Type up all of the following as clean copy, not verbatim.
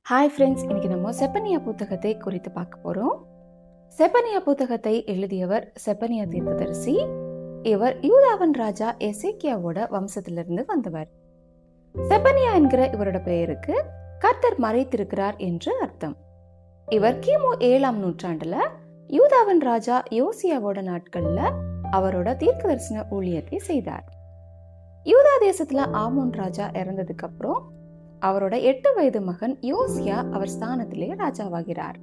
Hi friends, இன்னைக்கு நம்ம செப்பனியா புத்தகத்தை குறித்து பார்க்க போறோம். செப்பனியா புத்தகத்தை எழுதியவர் செப்பனியா தீர்க்கதரிசி. இவர் யூதாவின் ராஜா எசேக்கியாவோட வம்சத்திலிருந்து வந்தவர். செப்பனியா என்கிற இவரோட பெயருக்கு கர்த்தர் மறைத்திருக்கிறார் என்று அர்த்தம். இவர் கிமு 7ஆம் நூற்றாண்டுல யூதாவின் ராஜா யோசியாவோட நாட்கள்ல அவரோட தீர்க்கதரிசன ஊழியத்தை செய்தார். யூதா தேசத்துல ஆமோன் ராஜா இறந்ததுக்கு அப்புறம் அவரோட 8 வயது மகன் யோசியா அவர் ஸ்தானத்திலே ராஜாவாகிறார்.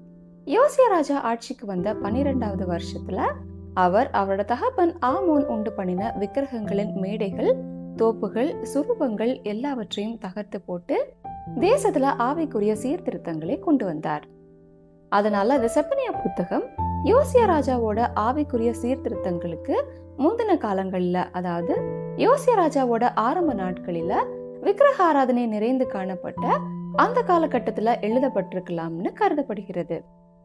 யோசியா ராஜா ஆட்சிக்கு வந்த 12வது வருஷத்துல அவர் அவரோட தகப்பன் ஆமோன் உண்டு பண்ணின விக்கிரகங்களின் மேடைகள், தோப்புகள், சுரூபங்கள் எல்லாவற்றையும் தகர்த்து போட்டு தேசத்துல ஆவிக்குரிய சீர்திருத்தங்களை கொண்டு வந்தார். அதனால இந்த செப்பனியா புத்தகம் யோசியா ராஜாவோட ஆவிக்குரிய சீர்திருத்தங்களுக்கு முந்தின காலங்கள்ல, அதாவது யோசியா ராஜாவோட ஆரம்ப நாட்களில விக்கிரக ஆராதனை நிறைந்து காணப்பட்ட அந்த காலகட்டத்துல எழுதப்பட்டிருக்கலாம்னு கருதப்படுகிறது.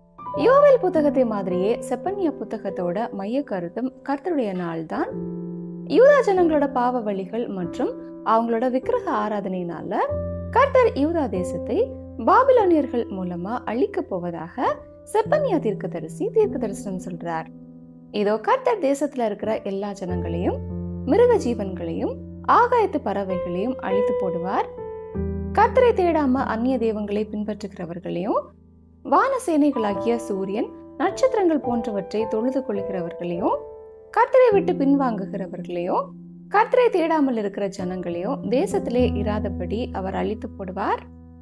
யோவேல் புத்தகத்தை மாதிரியே செப்பனியா புத்தகத்தோட மைய கருத்தும் கர்த்தருடைய நாள் தான். யூதா ஜனங்களோட பாவ வழிகள் மற்றும் அவங்களோட விக்கிரக ஆராதனையினால கர்த்தர் யூதா தேசத்தை பாபிலோனியர்கள் மூலமா அழிக்க போவதாக செப்பனியா தீர்க்கதரிசனம் சொல்றார். இதோ கர்த்தர் தேசத்துல இருக்கிற எல்லா ஜனங்களையும், மிருக ஜீவன்களையும், ஆகாயத்து பறவைகளையும் அழித்து போடுவார். கர்த்தரை தேடாம அந்நிய தெய்வங்களை பின்பற்றுகிறவர்களையும், வான சேனைகளாகிய சூரியன், நட்சத்திரங்கள் போன்றவற்றை தொழுது கொள்கிறவர்களையும், கர்த்தரை விட்டு பின்வாங்குகிறவர்களையும், கர்த்தரை தேடாமல் இருக்கிற ஜனங்களையும் தேசத்திலே இராதபடி அவர் அழித்து போடுவார்.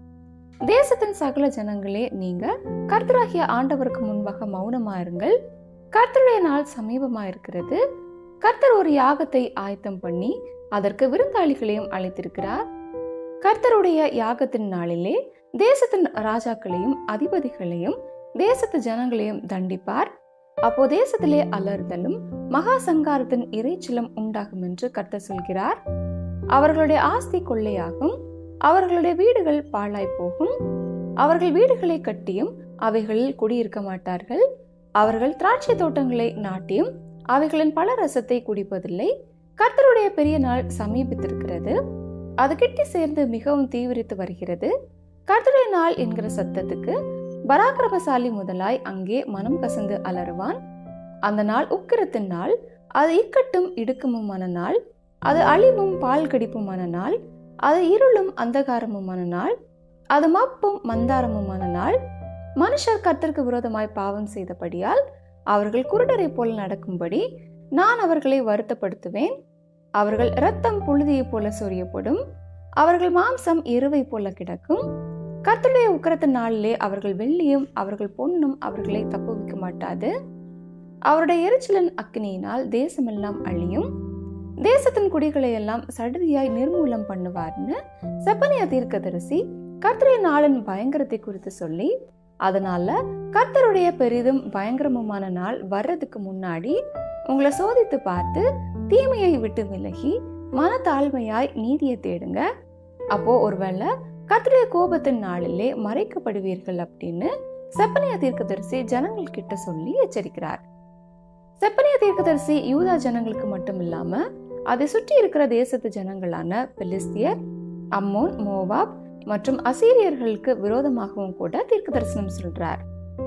தேசத்தின் சகல ஜனங்களே, நீங்க கர்த்தராகிய ஆண்டவருக்கு முன்பாக மௌனமா இருங்கள். கர்த்தருடைய நாள் சமீபமா இருக்கிறது. கர்த்தர் ஒரு யாகத்தை ஆயத்தம் பண்ணி அதற்கு விருந்தாளிகளையும் அழைத்திருக்கிறார். கர்த்தருடைய யாகத்தின் நாளிலே தேசத்தின் ராஜாக்களையும் அதிபதிகளையும் தேசத்து ஜனங்களையும் தண்டிப்பார். அப்போ தேசத்திலே அலறுதலும் மகா சங்காரத்தின் இறைச்சலும் உண்டாகும் என்று கர்த்தர் சொல்கிறார். அவர்களுடைய ஆஸ்தி கொள்ளையாகும், அவர்களுடைய வீடுகள் பாழாய் போகும். அவர்கள் வீடுகளை கட்டியும் அவைகளில் குடியிருக்க மாட்டார்கள். அவர்கள் திராட்சை தோட்டங்களை நாட்டியும் அவைகளின் பல ரசத்தை குடிப்பதில்லை. கர்த்தருடைய பெரிய நாள் சமீபித்திருக்கிறது, அது கிட்டி சேர்ந்து மிகவும் தீவிரித்து வருகிறது. கர்த்தருடைய நாள் என்கிற சத்தத்துக்கு பராக்கிரமசாலி முதலாய் அங்கே மனம் கசந்து அலறுவான். அந்த நாள் உக்கிரத்தின் நாள், அது இக்கட்டும் இடுக்கமுமான நாள், அது அழிவும் பால் கடிப்புமான நாள், அது இருளும் அந்தகாரமுமான நாள், அது மப்பும் மந்தாரமுமான நாள். மனுஷர் கர்த்தருக்கு விரோதமாய் பாவம் செய்தபடியால் அவர்கள் குருடரை போல நடக்கும்படி நான் அவர்களை வருத்தப்படுத்துவேன். அவர்கள் இரத்தம் புழுதியை போல சொரியப்படும், அவர்கள் மாம்சம் எருவை போல கிடக்கும். கர்த்தருடைய உக்கிரத்தின் நாளிலே அவர்கள் வெள்ளியும் அவர்கள் பொன்னும் அவர்களை தப்புவிக்க மாட்டாது. அவருடைய எரிச்சலின் அக்கினியினால் தேசமெல்லாம் அழியும். தேசத்தின் குடிகளை எல்லாம் சடுதியாய் நிர்மூலம் பண்ணுவார்னு செப்பனியா தீர்க்கதரிசி கர்த்தருடைய நாளின் பயங்கரத்தை குறித்து சொல்லி, அதனால கர்த்தருடைய பெரிதும் பயங்கரமுமான நாள் வர்றதுக்கு முன்னாடி உங்களை சோதித்து பார்த்து தீமையை விட்டு விலகி மனத்தாழ்மையாய் நீதியை தேடுங்க. அப்போ ஒருவேளை கர்த்தருடைய கோபத்தின் நாளிலே மறைக்கப்படுவீர்கள் அப்படின்னு செப்பனியா தீர்க்கதரிசி ஜனங்கள் கிட்ட சொல்லி எச்சரிக்கிறார். செப்பனியா தீர்க்கதரிசி யூதா ஜனங்களுக்கு மட்டும் இல்லாம அதை சுற்றி இருக்கிற தேசத்து ஜனங்களான பெலிஸ்தியர், அம்மோன், மோவாப் மற்றும் அசீரியர்களுக்கு விரோதமாகவும் கூட தீர்க்க தரிசனம் சொல்றார்.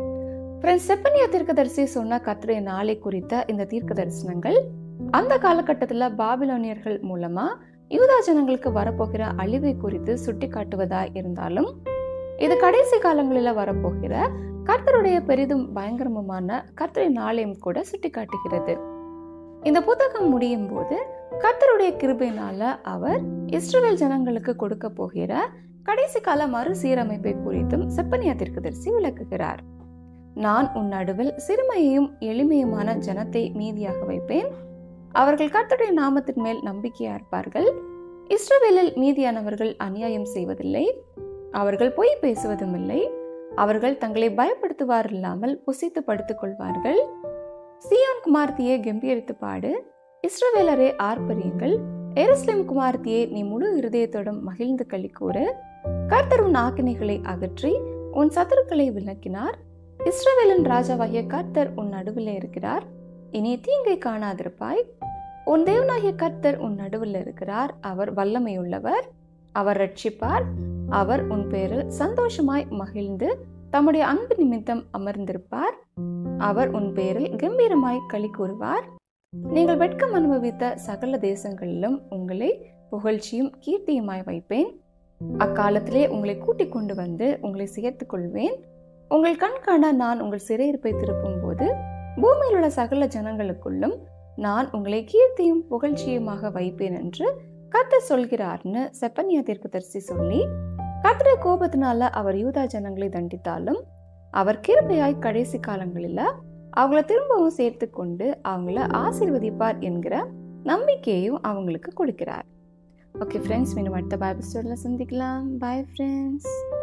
செப்பனியா தீர்க்கதரிசி சொன்ன கர்த்தருடைய நாளை குறித்த இந்த தீர்க்க தரிசனங்கள் அந்த காலகட்டத்துல பாபிலோனியர்கள் மூலமா யூதா ஜனங்களுக்கு வரப்போகிற அழிவை குறித்து சுட்டி காட்டுவதா இருந்தாலும், இது கடைசி காலங்களில வரப்போகிற கர்த்தருடைய பெரிதும் பயங்கரமுமான கர்த்தருடைய நாளையும் கூட சுட்டி காட்டுகிறது. இந்த புத்தகம் முடியும் போது கர்த்தருடைய கிருபையினால அவர் இஸ்ரவேல் ஜனங்களுக்கு கொடுக்க போகிற கடைசி கால மறுசீரமைப்பை குறித்தும் செப்பனியா தீர்க்கதரிசி விளக்குகிறார். நான் உன் நடுவில் சிறுமையையும் எளிமையுமான ஜனத்தை மீதியாக வைப்பேன். அவர்கள் கர்த்தருடைய நாமத்தின் மேல் நம்பிக்கையா இருப்பார்கள். இஸ்ரவேலில் மீதியானவர்கள் அநியாயம் செய்வதில்லை, அவர்கள் பொய் பேசுவதும் இல்லை. அவர்கள் தங்களை பயப்படுத்துவார் இல்லாமல் புசித்து படுத்துக் கொள்வார்கள். சீயோன் குமார்த்தியே கம்பீரித்து பாடு, இஸ்ரவேலரே ஆர்ப்பரியுங்கள். எருசலேம் குமார்த்தியே, நீ முழு இருதயத்தோடும் மகிழ்ந்து களி கூறு. கர்த்தர் உன் ஆக்கினைகளை அகற்றி உன் சத்துருக்களை விலக்கினார். இஸ்ரவேலின் ராஜாவாகிய கர்த்தர் உன் நடுவில் இருக்கிறார், இனி தீங்கை காணாதிருப்பாய். உன் தேவனாகிய கர்த்தர் உன் நடுவில் இருக்கிறார், அவர் வல்லமையுள்ளவர், அவர் ரட்சிப்பார். அவர் உன் பேரில் சந்தோஷமாய் மகிழ்ந்து தம்முடைய அன்பு நிமித்தம் அமர்ந்திருப்பார். அவர் உன் பேரில் கம்பீரமாய் களி கூறுவார். நீங்கள் வெட்கம் அனுபவித்த சகல தேசங்களிலும் உங்களை புகழ்ச்சியும் கீர்த்தியுமாய் வைப்பேன். அக்காலத்திலே உங்களை கூட்டிக் கொண்டு வந்து உங்களை சேர்த்துக் கொள்வேன். உங்கள் கண் காண நான் உங்கள் சிறையிருப்பை திருப்பும் போது பூமியில் உள்ள சகல ஜனங்களுக்குள்ளும் நான் உங்களை கீர்த்தியும் புகழ்ச்சியுமாக வைப்பேன் என்று கர்த்தர் சொல்கிறார்னு செப்பனியா தீர்க்கதரிசி சொல்லி, கர்த்தருடைய கோபத்தினால அவர் யூதா ஜனங்களை தண்டித்தாலும் அவர் கிருபையாய் கடைசி காலங்களில் அவங்கள திரும்பவும் சேர்த்து கொண்டு அவங்கள ஆசீர்வதிப்பார் என்கிற நம்பிக்கையையும் அவங்களுக்கு கொடுக்கிறார். ஓகே ஃப்ரெண்ட்ஸ், மீண்டும் அடுத்த பைபிள் ஸ்டோரியில் சந்திக்கலாம். Bye friends.